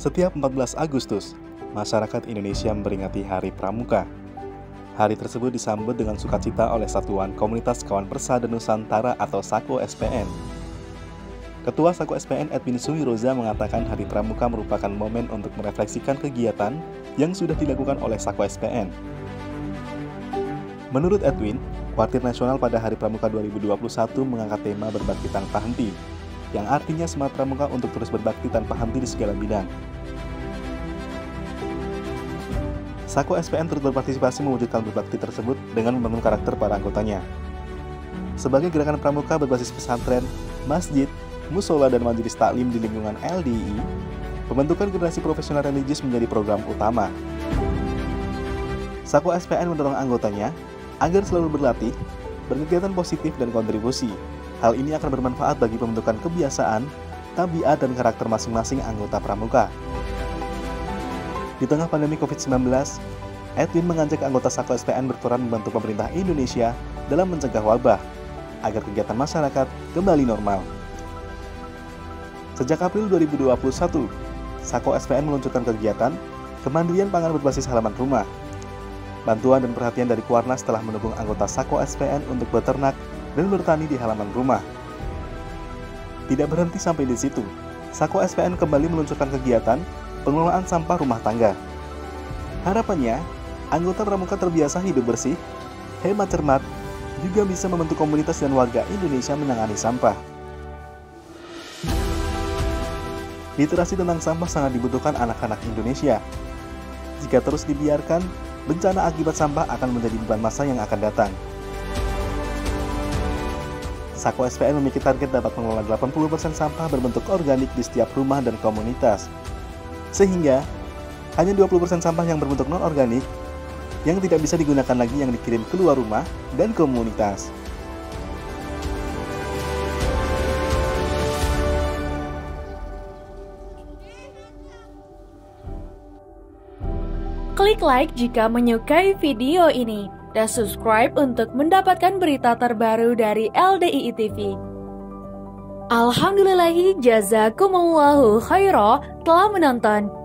Setiap 14 Agustus, masyarakat Indonesia memperingati Hari Pramuka. Hari tersebut disambut dengan sukacita oleh Satuan Komunitas Kawan Persada Nusantara atau SAKO SPN. Ketua SAKO SPN Edwin Sumiroza mengatakan Hari Pramuka merupakan momen untuk merefleksikan kegiatan yang sudah dilakukan oleh SAKO SPN. Menurut Edwin, Kuartir Nasional pada Hari Pramuka 2021 mengangkat tema berbakti tanpa henti, yang artinya semangat pramuka untuk terus berbakti tanpa henti di segala bidang. SAKO SPN turut berpartisipasi mewujudkan berbakti tersebut dengan membangun karakter para anggotanya. Sebagai gerakan pramuka berbasis pesantren, masjid, musola dan majelis taklim di lingkungan LDII, pembentukan generasi profesional religius menjadi program utama. SAKO SPN mendorong anggotanya agar selalu berlatih, berkegiatan positif dan kontribusi. Hal ini akan bermanfaat bagi pembentukan kebiasaan, tabiat dan karakter masing-masing anggota pramuka. Di tengah pandemi COVID-19, Edwin mengajak anggota SAKO SPN berperan membantu pemerintah Indonesia dalam mencegah wabah, agar kegiatan masyarakat kembali normal. Sejak April 2021, SAKO SPN meluncurkan kegiatan Kemandirian Pangan Berbasis Halaman Rumah. Bantuan dan perhatian dari Kuarnas telah mendukung anggota SAKO SPN untuk beternak dan bertani di halaman rumah. Tidak berhenti sampai di situ, SAKO SPN kembali meluncurkan kegiatan pengelolaan sampah rumah tangga. Harapannya, anggota pramuka terbiasa hidup bersih, hemat cermat, juga bisa membantu komunitas dan warga Indonesia menangani sampah. Literasi tentang sampah sangat dibutuhkan anak-anak Indonesia. Jika terus dibiarkan, bencana akibat sampah akan menjadi beban masa yang akan datang. SAKO SPN memiliki target dapat mengelola 80% sampah berbentuk organik di setiap rumah dan komunitas. Sehingga, hanya 20% sampah yang berbentuk non-organik yang tidak bisa digunakan lagi yang dikirim keluar rumah dan komunitas. Klik like jika menyukai video ini dan subscribe untuk mendapatkan berita terbaru dari LDII TV. Alhamdulillahi jazakumullahu khairah telah menonton.